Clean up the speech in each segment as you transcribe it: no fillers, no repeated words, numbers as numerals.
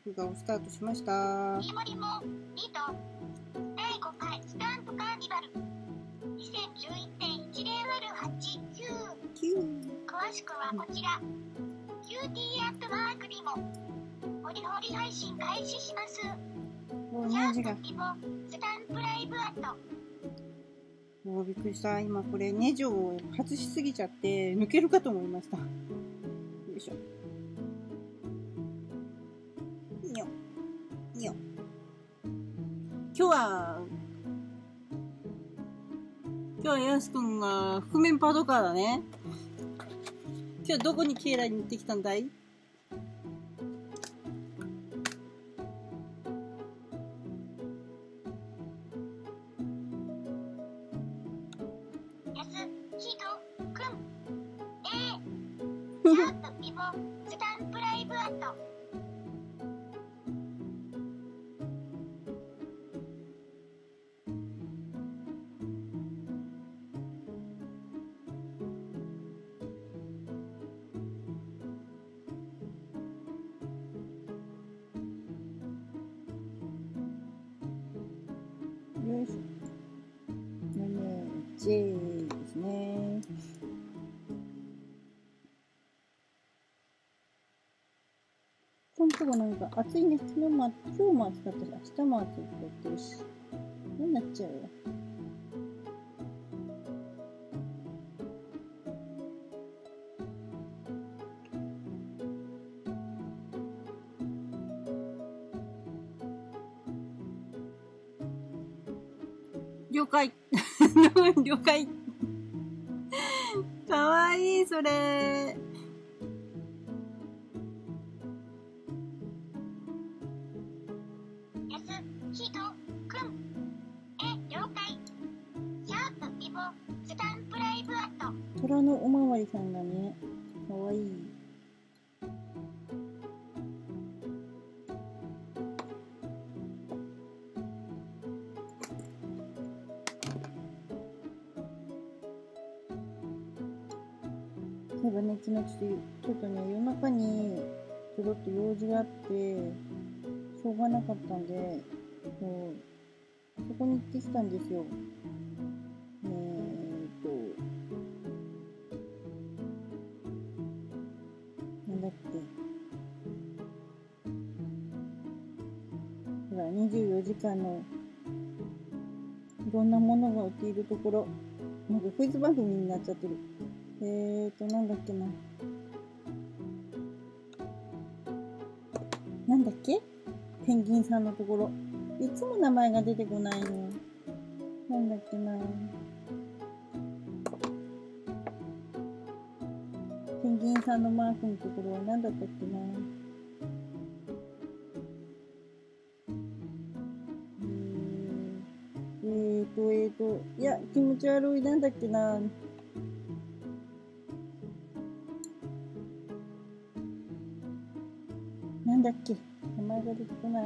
録画をスタートしました。 リモリモリト第5回スタンプカーニバル 2011.10-8-9 詳しくはこちら QT@ リモホリホリ配信開始します。 文字がリモスタンプライブアットもうびっくりした。今これネジを外しすぎちゃって抜けるかと思いました。よいしょ。にょにょ。今日はやすくんが覆面パトカーだね。今日どこに境内に行ってきたんだい？よいしょ。J ですね。このとこなんか暑いね。今日も暑かったし、明日も暑いって言ってるし。何になっちゃうよ。了解。了解。かわいい、それ。虎のおまわりさんがね、かわいい。そういえばね、昨日ちょっとね、夜中にちょろっと用事があって、しょうがなかったんで、そこに行ってきたんですよ。なんだっけ。ほら、24時間のいろんなものが売っているところ。なんかクイズ番組になっちゃってる。なんだっけな。なんだっけ？ペンギンさんのところ。いつも名前が出てこないの。なんだっけな。ペンギンさんのマークのところは何だったっけな。いや、気持ち悪い。なんだっけな。なんだっけ。名前が出てこない。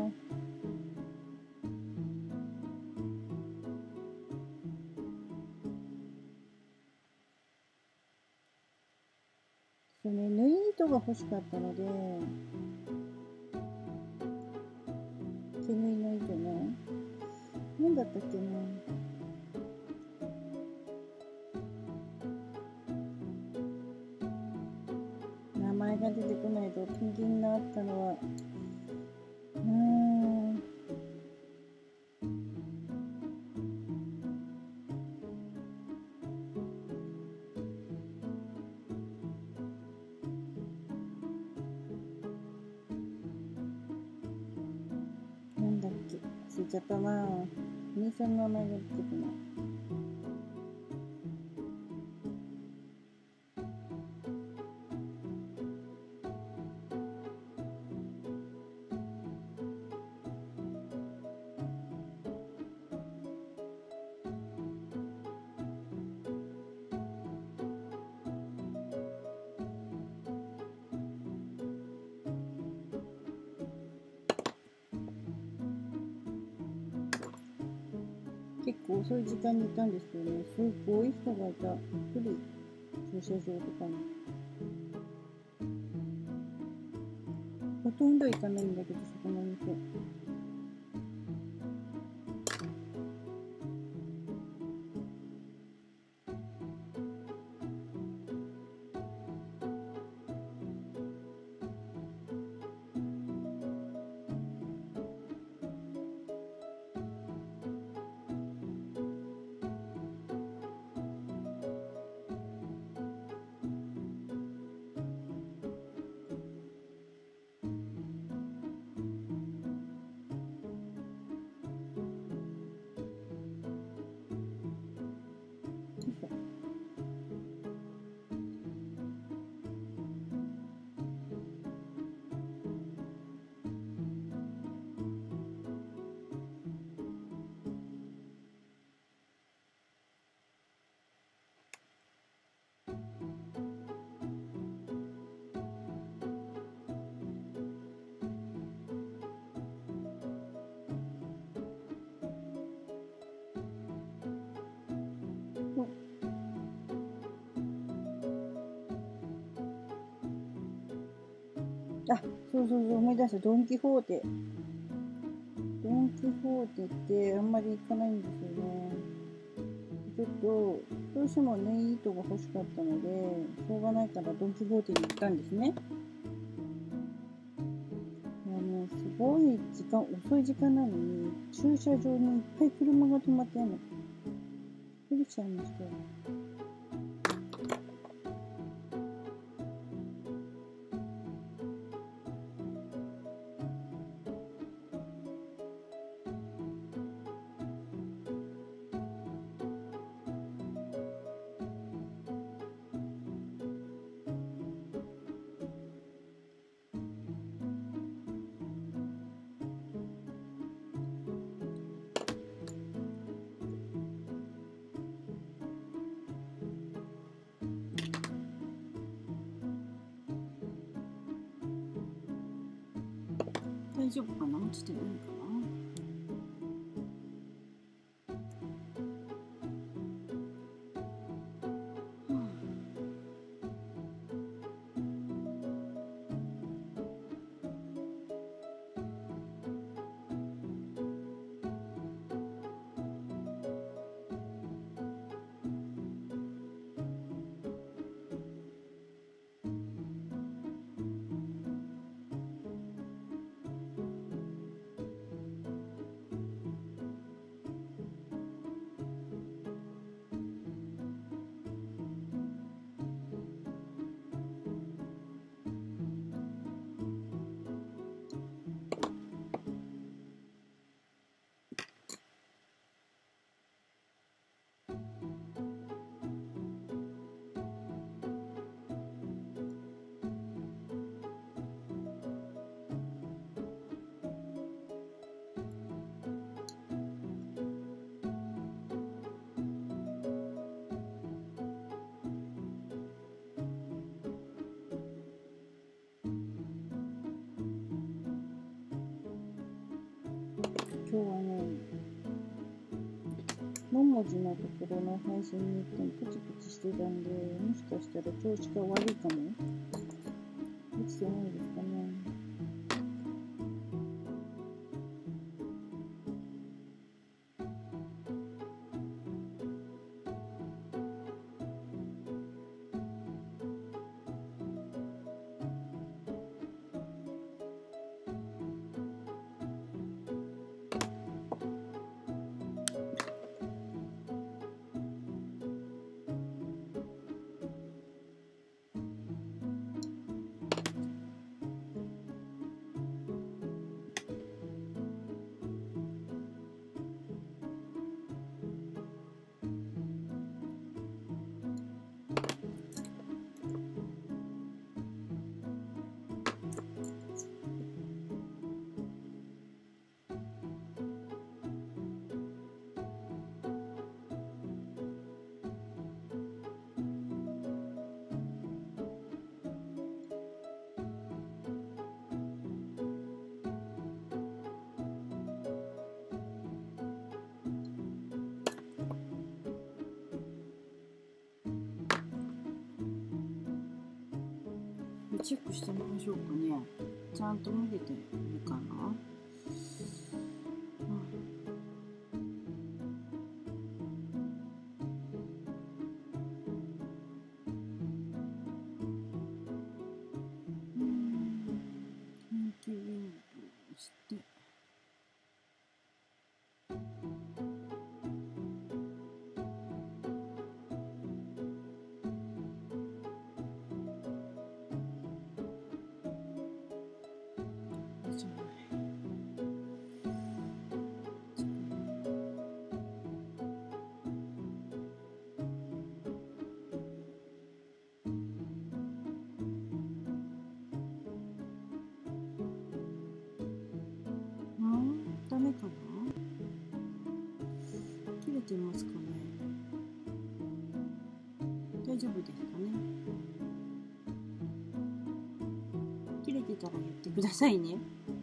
そうね、縫い糸が欲しかったので、手縫いの糸ね。なんだったっけな。名前が出てこないとペンギンがあったのは、なんだっけ、忘れちゃったな。兄さんの名前が出てこない。結構遅い時間にいたんですよね。すごい人がいた。びっくり。駐車場とかに。 ほとんど行かないんだけど、そこのお店。あ、そうそうそう、思い出した。ドン・キホーテ。ドン・キホーテってあんまり行かないんですよね。ちょっと、どうしてもネイ糸が欲しかったので、しょうがないからドン・キホーテに行ったんですね。すごい遅い時間なのに、駐車場にいっぱい車が止まってあるの。びっくりしちゃいましたよ。大丈夫かな？落ちてないかな？今日はね、4文字のところの配信に行ってもプチプチしてたんで、もしかしたら調子が悪いかも。落ちてないですかね。 チェックしてみましょうかね。ちゃんと見れてるかな。緊急ウィンドウをして。ダメかな。切れてますかね。大丈夫ですかね。切れてたら言ってくださいね。